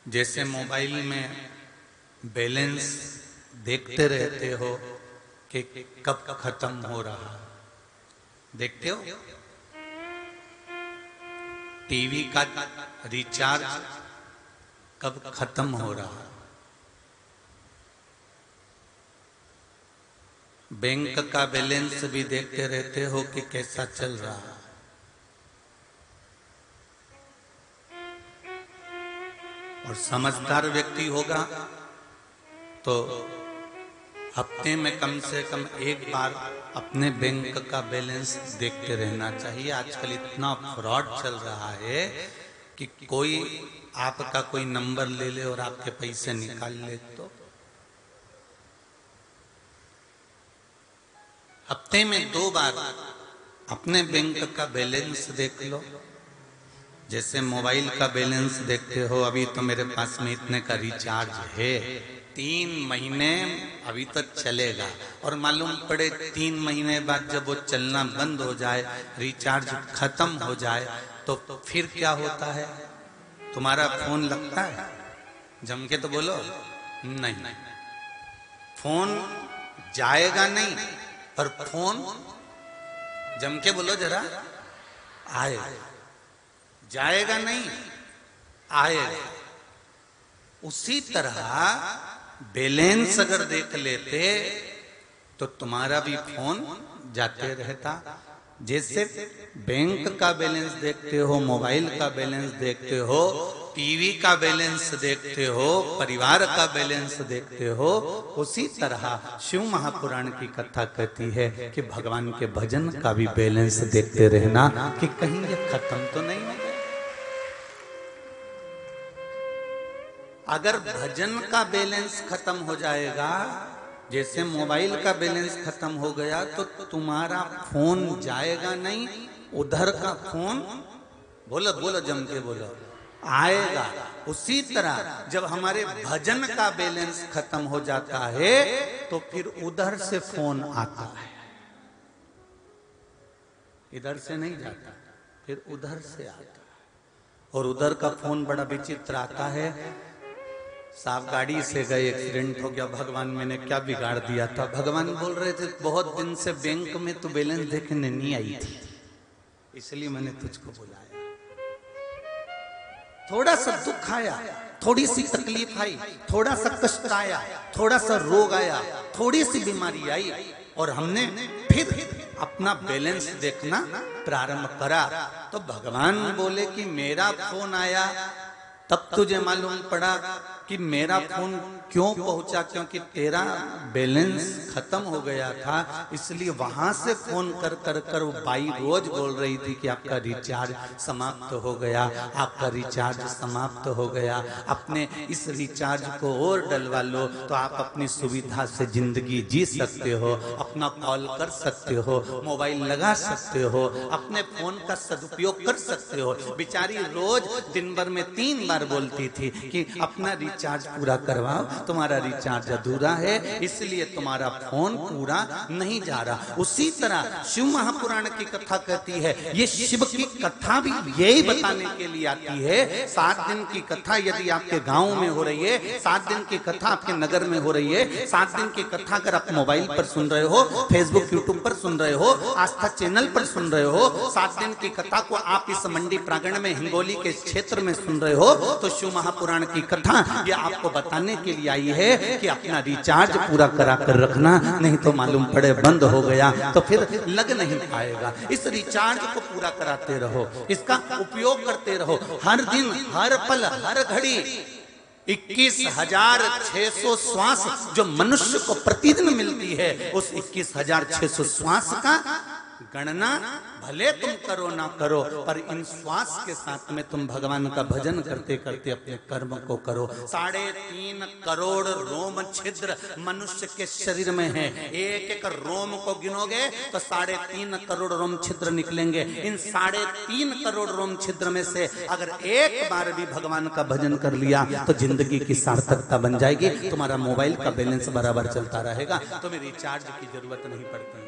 जैसे मोबाइल में बैलेंस देखते रहते हो कि कब खत्म हो रहा, देखते हो? टीवी का रिचार्ज कब खत्म हो रहा, बैंक का बैलेंस भी देखते रहते हो कि कैसा चल रहा। और समझदार व्यक्ति होगा तो हफ्ते में कम से कम एक बार अपने बैंक का बैलेंस देखते रहना चाहिए। आजकल इतना फ्रॉड चल रहा है कि कोई आपका कोई नंबर ले ले और आपके पैसे निकाल ले। तो हफ्ते में 2 बार अपने बैंक का बैलेंस देख लो। जैसे मोबाइल का बैलेंस देखते हो, अभी तो मेरे पास में इतने का रिचार्ज है, 3 महीने अभी तक चलेगा। और मालूम पड़े 3 महीने बाद जब वो चलना बंद हो जाए, रिचार्ज खत्म हो जाए, तो फिर क्या होता है? तुम्हारा फोन लगता है? जम के तो बोलो नहीं। फोन जाएगा नहीं, पर फोन जम के बोलो जरा, आएगा। जाएगा नहीं, आएगा। उसी तरह बैलेंस अगर देख लेते तो तुम्हारा भी फोन जाते रहता। जैसे बैंक का बैलेंस देखते हो, मोबाइल का बैलेंस देखते हो, टीवी का बैलेंस देखते हो, परिवार का बैलेंस देखते हो, उसी तरह शिव महापुराण की कथा कहती है कि भगवान के भजन का भी बैलेंस देखते रहना कि कहीं ये खत्म तो नहीं हो गया। अगर भजन का बैलेंस खत्म हो जाएगा, जैसे मोबाइल का बैलेंस खत्म हो गया, तो तुम्हारा फोन जाएगा नहीं, उधर का फोन बोलो बोलो जम के बोलो, आएगा। उसी तरह जब हमारे भजन का बैलेंस खत्म हो जाता है तो फिर उधर से फोन आता है। इधर से नहीं जाता, फिर उधर से आता है। और उधर का फोन बड़ा विचित्र आता है। साहब गाड़ी से गए, एक्सीडेंट हो गया, भगवान मैंने क्या बिगाड़ दिया था? भगवान बोल रहे थे बहुत दिन से बैंक में तो बैलेंस देखने नहीं आई थी, इसलिए मैंने तुझको बुलाया। थोड़ा सा दुख आया, थोड़ी सी तकलीफ आई, थोड़ा सा कष्ट आया, थोड़ा सा रोग आया, थोड़ी सी बीमारी आई, और हमने फिर अपना बैलेंस देखना प्रारंभ करा। तो भगवान बोले कि मेरा फोन आया, तब तुझे मालूम पड़ा कि मेरा फोन क्यों पहुंचा, क्योंकि तेरा बैलेंस खत्म हो गया था। इसलिए वहां से फोन कर कर कर वो बाई रोज बोल रही थी कि आपका रिचार्ज समाप्त हो गया, आपका रिचार्ज समाप्त हो गया, अपने इस रिचार्ज को और डलवा लो तो आप अपनी सुविधा से जिंदगी जी सकते हो, अपना कॉल कर सकते हो, मोबाइल लगा सकते हो, अपने फोन का सदुपयोग कर सकते हो। बेचारी रोज दिन भर में 3 बार बोलती थी कि अपना रिचार्ज पूरा करवाओ, तुम्हारा रिचार्ज अधूरा है, इसलिए तुम्हारा फोन पूरा नहीं जा रहा। उसी तरह शिव महापुराण की कथा कहती है, ये शिव की कथा भी यही बताने के लिए आती है। 7 दिन की कथा यदि आपके गांव में हो रही है, 7 दिन की कथा आपके नगर में हो रही है, 7 दिन की कथा अगर आप मोबाइल पर सुन रहे हो, फेसबुक यूट्यूब पर सुन रहे हो, आस्था चैनल पर सुन रहे हो, 7 दिन की कथा को आप इस मंडी प्रांगण में हिंगोली के क्षेत्र में सुन रहे हो, तो शिव महापुराण की कथा ये आपको बताने के लिए आई है कि अपना रिचार्ज पूरा करा कर रखना, नहीं तो मालूम पड़े बंद हो गया तो फिर लग नहीं पाएगा। इस रिचार्ज को पूरा कराते रहो, इसका उपयोग करते रहो, हर दिन, हर पल, हर घड़ी। 21,600 श्वास जो मनुष्य को प्रतिदिन मिलती है, उस 21,600 श्वास का गणना भले तुम करो ना करो, पर इन श्वास के साथ में तुम भगवान का भजन करते करते अपने कर्म को करो। 3.5 करोड़ रोम छिद्र मनुष्य के शरीर में है। एक एक रोम को गिनोगे तो 3.5 करोड़ रोम छिद्र निकलेंगे। इन 3.5 करोड़ रोम छिद्र में से अगर एक बार भी भगवान का भजन कर लिया तो जिंदगी की सार्थकता बन जाएगी। तुम्हारा मोबाइल का बैलेंस बराबर चलता रहेगा, तुम्हें रिचार्ज की जरूरत नहीं पड़ती।